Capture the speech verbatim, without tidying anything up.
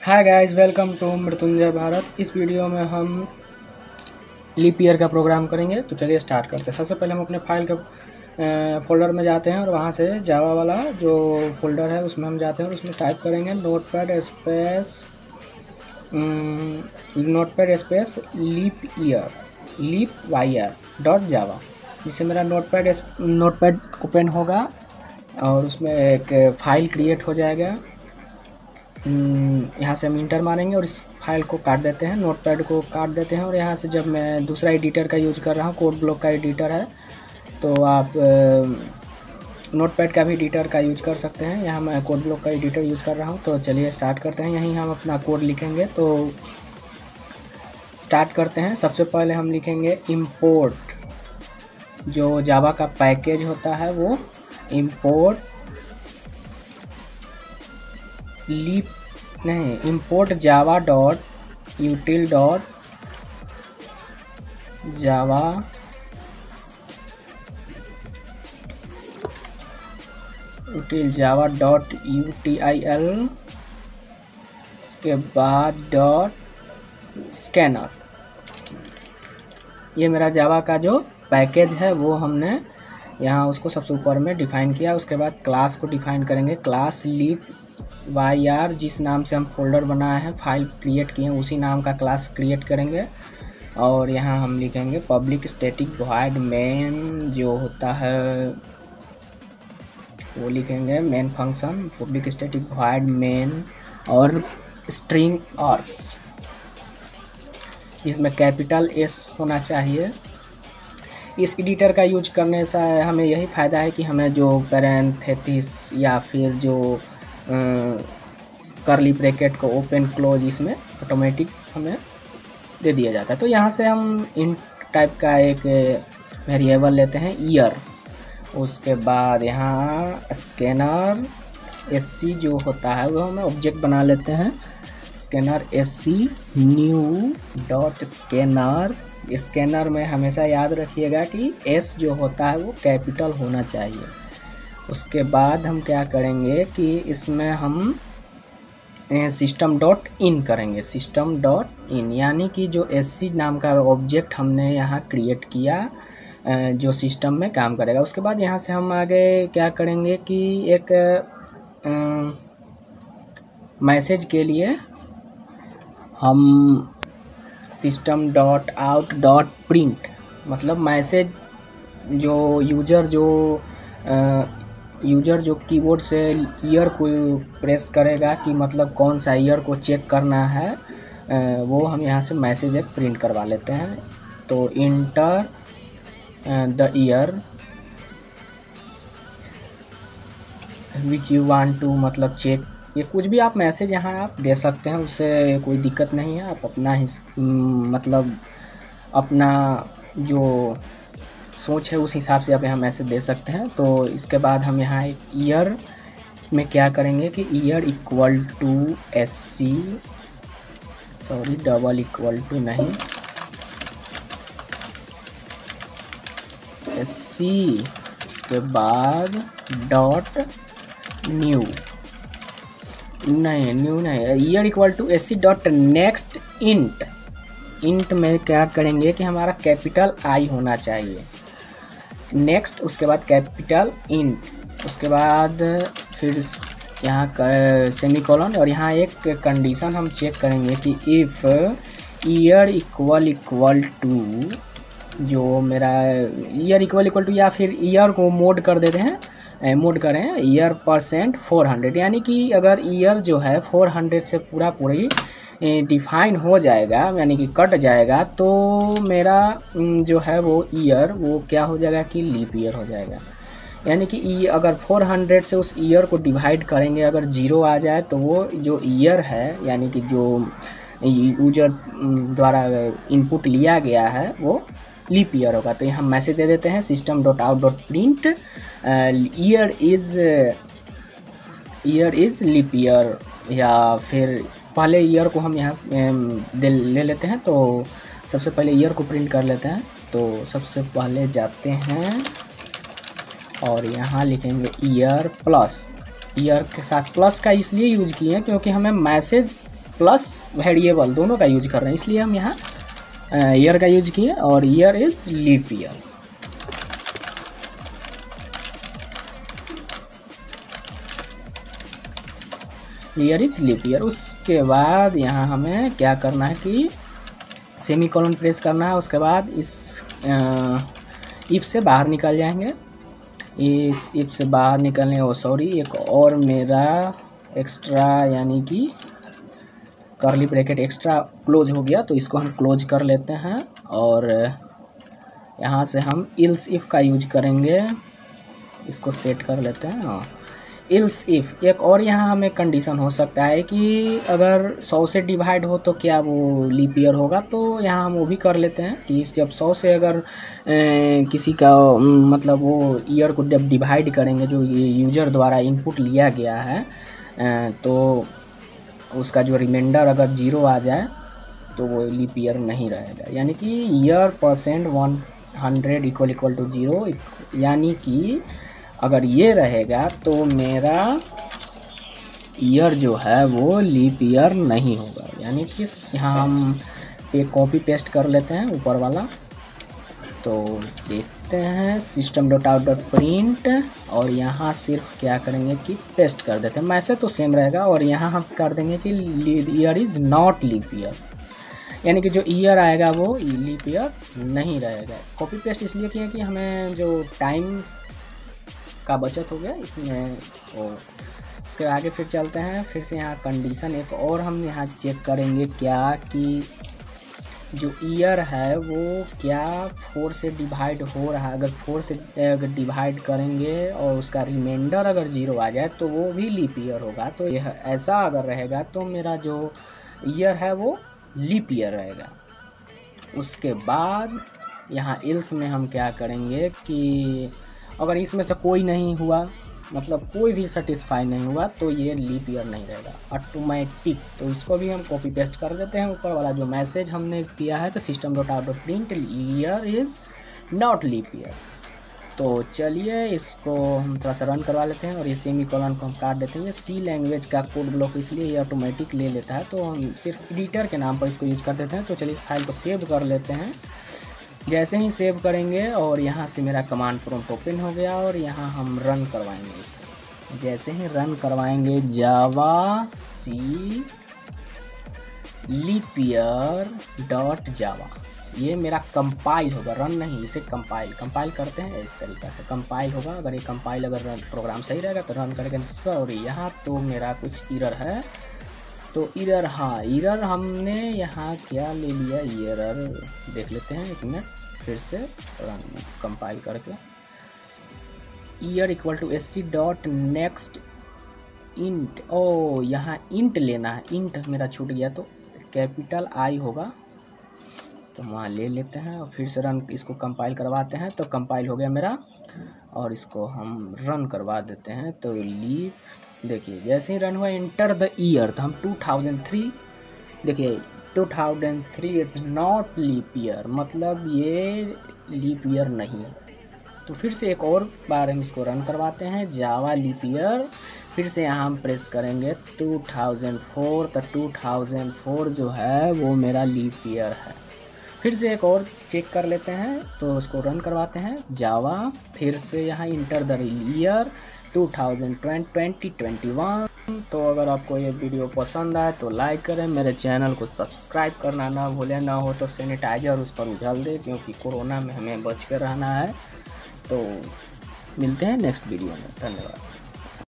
Hi guys, welcome to Mrityunjay Bharat. इस video में हम लीप ईयर का प्रोग्राम करेंगे। तो चलिए स्टार्ट करते हैं। सबसे पहले हम अपने फाइल के फोल्डर में जाते हैं और वहाँ से जावा वाला जो फोल्डर है उसमें हम जाते हैं और उसमें टाइप करेंगे notepad space notepad space leap year leap Y R dot Java. जिससे मेरा नोटपैड नोटपैड ओपन होगा और उसमें एक फ़ाइल क्रिएट हो जाएगा। यहाँ से हम इंटर मारेंगे और इस फाइल को काट देते हैं, नोटपैड को काट देते हैं। और यहाँ से जब मैं दूसरा एडिटर का यूज़ कर रहा हूँ, कोड ब्लॉक का एडिटर है, तो आप नोटपैड का भी एडिटर का यूज कर सकते हैं। यहाँ मैं कोड ब्लॉक का एडिटर यूज़ कर रहा हूँ। तो चलिए स्टार्ट करते हैं। यहीं हम अपना कोड लिखेंगे। तो स्टार्ट करते हैं। सबसे पहले हम लिखेंगे इम्पोर्ट, जो जावा का पैकेज होता है वो इम्पोर्ट लीप नहीं import Java dot util dot Java util Java dot U T I L, इसके बाद डॉट स्कैनर। ये मेरा जावा का जो पैकेज है वो हमने यहाँ उसको सबसे ऊपर में डिफाइन किया। उसके बाद क्लास को डिफाइन करेंगे, क्लास लीप वाई आर, जिस नाम से हम फोल्डर बनाए हैं, फाइल क्रिएट किए हैं, उसी नाम का क्लास क्रिएट करेंगे। और यहाँ हम लिखेंगे पब्लिक स्टैटिक वॉइड मेन, जो होता है वो लिखेंगे main function public static void main और स्ट्रिंग आर्ग्स। इसमें कैपिटल एस होना चाहिए। इस एडिटर का यूज करने से हमें यही फ़ायदा है कि हमें जो पैरेंथेसिस या फिर जो करली ब्रैकेट को ओपन क्लोज इसमें ऑटोमेटिक हमें दे दिया जाता है। तो यहाँ से हम इन टाइप का एक वेरिएबल लेते हैं ईयर। उसके बाद यहाँ स्कैनर एस सी जो होता है वो हमें ऑब्जेक्ट बना लेते हैं, scanner S C new dot scanner. Scanner में हमेशा याद रखिएगा कि एस जो होता है वो कैपिटल होना चाहिए। उसके बाद हम क्या करेंगे कि इसमें हम सिस्टम डॉट इन करेंगे, सिस्टम डॉट इन, यानी कि जो एस सी नाम का ऑब्जेक्ट हमने यहाँ क्रिएट किया जो सिस्टम में काम करेगा। उसके बाद यहाँ से हम आगे क्या करेंगे कि एक मैसेज के लिए हम system dot out dot print, मतलब मैसेज जो यूज़र जो यूज़र जो कीबोर्ड से ईयर को प्रेस करेगा कि मतलब कौन सा ईयर को चेक करना है, वो हम यहाँ से मैसेज एक प्रिंट करवा लेते हैं। तो enter the year which you want to, मतलब चेक, ये कुछ भी आप मैसेज यहाँ आप दे सकते हैं, उससे कोई दिक्कत नहीं है। आप अपना ही मतलब अपना जो सोच है उस हिसाब से आप यहाँ मैसेज दे सकते हैं। तो इसके बाद हम यहाँ एक ईयर में क्या करेंगे कि year equal to S C, sorry double equal to नहीं, एस सी, उसके बाद डॉट न्यू नहीं न्यू नहीं year equal to S C dot next int. Int में क्या करेंगे कि हमारा कैपिटल आई होना चाहिए, नेक्स्ट, उसके बाद कैपिटल इंट, उसके बाद फिर यहाँ सेमीकोलन। और यहाँ एक कंडीशन हम चेक करेंगे कि if year equal equal to, जो मेरा ईयर इक्वल इक्वल टू, या फिर ईयर को मोड कर देते हैं, मोड करें ईयर परसेंट फोर हंड्रेड, यानी कि अगर ईयर जो है फोर हंड्रेड से पूरा पूरी डिफाइन हो जाएगा, यानी कि कट जाएगा, तो मेरा जो है वो ईयर वो क्या हो जाएगा कि लीप ईयर हो जाएगा। यानी कि अगर फोर हंड्रेड से उस ईयर को डिवाइड करेंगे, अगर ज़ीरो आ जाए तो वो जो ईयर है, यानी कि जो यूजर द्वारा इनपुट लिया गया है वो लीप ईयर होगा। तो यहाँ मैसेज दे देते हैं system dot out dot print year is year is leap year, या फिर पहले ईयर को हम यहाँ ले लेते हैं। तो सबसे पहले ईयर को प्रिंट कर लेते हैं। तो सबसे पहले जाते हैं और यहाँ लिखेंगे ईयर प्लस, ईयर के साथ प्लस का इसलिए यूज़ किए हैं क्योंकि हमें मैसेज प्लस वेरिएबल दोनों का यूज कर रहे हैं, इसलिए हम यहाँ ईयर का यूज किए और year is leap year. Year is leap year. उसके बाद यहाँ हमें क्या करना है कि सेमी कॉलन प्रेस करना है। उसके बाद इस इफ से बाहर निकल जाएंगे। इस इफ से बाहर निकलने ओ सॉरी एक और मेरा एक्स्ट्रा यानी कि कर्ली ब्रैकेट एक्स्ट्रा क्लोज हो गया, तो इसको हम क्लोज कर लेते हैं और यहाँ से हम इल्स इफ का यूज करेंगे। इसको सेट कर लेते हैं। हाँ, इल्स इफ एक और यहाँ हमें कंडीशन हो सकता है कि अगर सौ से डिवाइड हो तो क्या वो लीप ईयर होगा, तो यहाँ हम वो भी कर लेते हैं कि जब सौ से अगर ए, किसी का मतलब वो ईयर को जब डिवाइड करेंगे, जो यूजर द्वारा इनपुट लिया गया है, ए, तो उसका जो रिमाइंडर अगर जीरो आ जाए तो वो लीप ईयर नहीं रहेगा। यानी कि year percent one hundred equal equal to zero, यानी कि अगर ये रहेगा तो मेरा ईयर जो है वो लीप ईयर नहीं होगा। यानी कि यहाँ हम पे कॉपी पेस्ट कर लेते हैं ऊपर वाला, तो देखते हैं system dot out dot print और यहाँ सिर्फ क्या करेंगे कि पेस्ट कर देते हैं। मैसेज तो सेम रहेगा और यहाँ हम कर देंगे कि year is not leap year, यानी कि जो ईयर आएगा वो लीप ईयर नहीं रहेगा। कॉपी पेस्ट इसलिए किया कि हमें जो टाइम का बचत हो गया इसमें। वो उसके आगे फिर चलते हैं, फिर से यहाँ कंडीशन एक और हम यहाँ चेक करेंगे क्या कि जो ईयर है वो क्या फोर से डिवाइड हो रहा है। अगर फोर से अगर डिवाइड करेंगे और उसका रिमाइंडर अगर जीरो आ जाए तो वो भी लीप ईयर होगा। तो यह ऐसा अगर रहेगा तो मेरा जो ईयर है वो लीप ईयर रहेगा। उसके बाद यहाँ इल्स में हम क्या करेंगे कि अगर इसमें से कोई नहीं हुआ, मतलब कोई भी सेटिस्फाई नहीं हुआ, तो ये लीप ईयर नहीं रहेगा ऑटोमेटिक। तो इसको भी हम कॉपी पेस्ट कर देते हैं ऊपर वाला जो मैसेज हमने किया है, तो system dot out dot print year is not leap year. तो चलिए इसको हम थोड़ा सा रन करवा लेते हैं और ये सेमी कॉलन को हम काट देते हैं। ये सी लैंग्वेज का कोड ब्लॉक इसलिए ये ऑटोमेटिक ले लेता है, तो हम सिर्फ एडिटर के नाम पर इसको यूज कर देते हैं। तो चलिए इस फाइल को सेव कर लेते हैं। जैसे ही सेव करेंगे और यहाँ से मेरा कमांड प्रॉम्प्ट ओपन हो गया और यहाँ हम रन करवाएंगे इसको। जैसे ही रन करवाएंगे javac leap year dot java, ये मेरा कंपाइल होगा, रन नहीं, इसे कंपाइल कंपाइल करते हैं इस तरीक़े से कंपाइल होगा। अगर ये कंपाइल अगर प्रोग्राम सही रहेगा तो रन करेंगे। सॉरी यहाँ तो मेरा कुछ एरर है, तो एरर, हाँ एरर हमने यहाँ क्या ले लिया, एरर देख लेते हैं एक मिनट फिर से रन कंपाइल करके। Year equal to S C dot next int, ओ यहाँ इंट लेना है, इंट मेरा छूट गया, तो कैपिटल आई होगा, तो वहाँ ले लेते हैं और फिर से रन इसको कंपाइल करवाते हैं। तो कंपाइल हो गया मेरा और इसको हम रन करवा देते हैं। तो लीप देखिए जैसे ही रन हुआ इंटर द ईयर, तो हम टू थाउजेंड थ्री, देखिए two thousand three is not leap year, मतलब ये लीप ईयर नहीं है। तो फिर से एक और बार हम इसको रन करवाते हैं जावा लीप ईयर, फिर से यहाँ हम प्रेस करेंगे टू थाउजेंड फोर, तो टू थाउजेंड फोर जो है वो मेरा लीप ईयर है। फिर से एक और चेक कर लेते हैं, तो उसको रन करवाते हैं जावा, फिर से यहाँ enter the year two thousand twenty twenty one. तो अगर आपको ये वीडियो पसंद आए तो लाइक करें, मेरे चैनल को सब्सक्राइब करना ना भूलें, ना हो तो सैनिटाइजर उस पर उछल दें, क्योंकि कोरोना में हमें बच कर रहना है। तो मिलते हैं नेक्स्ट वीडियो में, धन्यवाद।